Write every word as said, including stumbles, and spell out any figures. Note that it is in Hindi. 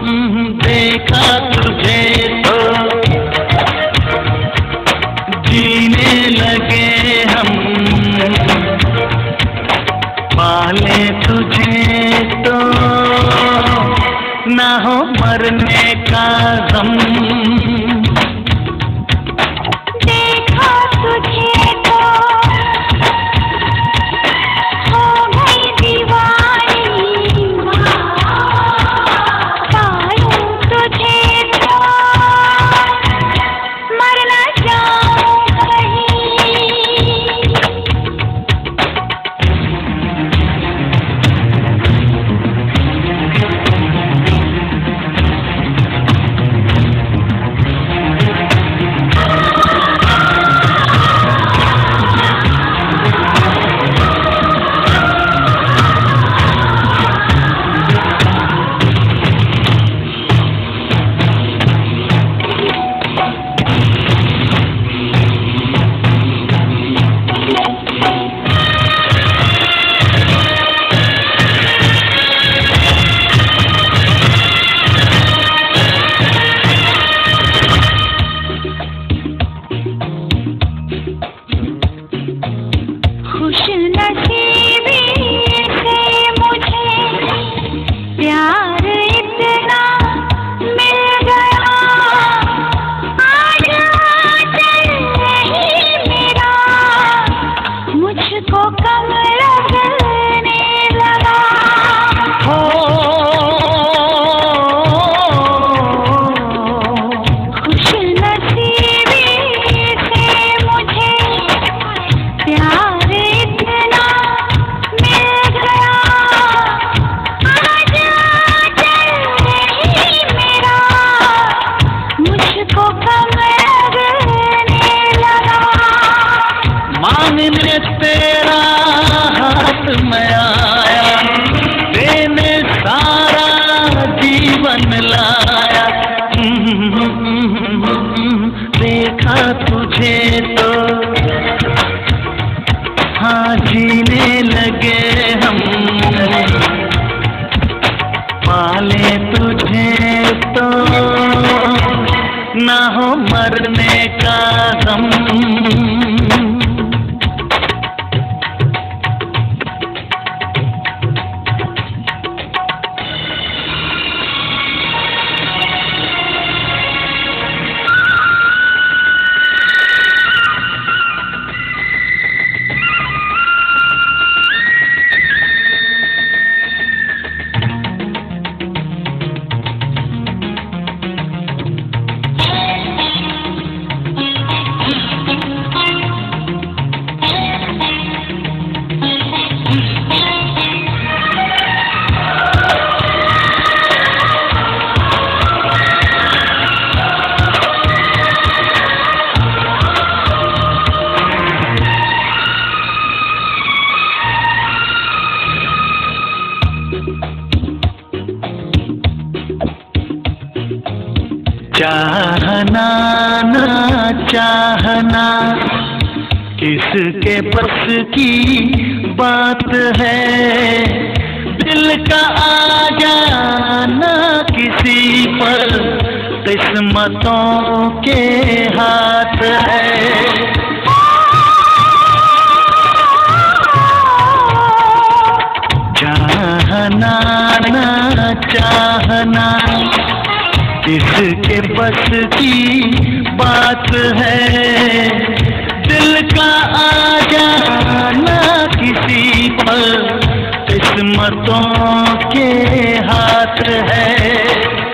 देखा तुझे तो जीने लगे हम, पाले तुझे तो ना हो मरने का गम। देखा तुझे तो हो गई दीवानी, पालूं तुझे तो मर न जाऊं कहीं। मांगने तेरा हाथ में आया, देने सारा जीवन लाया। देखा तुझे तो हाँ जीने लगे हम, पाले तुझे तो ना हो मरने का गम। चाहना ना चाहना किसके बस की बात है, दिल का आ जाना किसी पर किस्मतों के हाथ है। चाहना ना चाहना किसके बस की बात है, दिल का आ जाना किसी पर किस्मतों के हाथ है।